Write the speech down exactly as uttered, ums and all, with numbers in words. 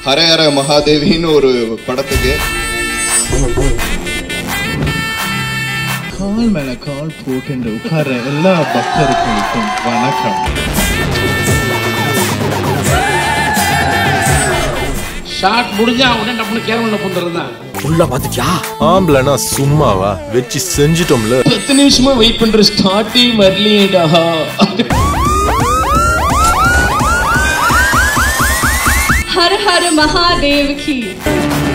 ஹர ஹர மகாதேவின்னு ஒரு படத்துக்கு கால் மேல கால் போட்டு உட்கார எல்லா பக்தர்களுக்கும் வணக்கம். ஷாட் முடிஞ்சா உடனே டப்புனு கேரவன்ல புந்துறதுதான். உள்ள பாத்துட்டியா? ஆம்பளனா சும்மாவா வெச்சி செஞ்சிட்டோம்ல. பத்து நிமிஷமா வெயிட் பண்ற ஸ்டார்டிங் வரலையேடா. हर हर महादेव की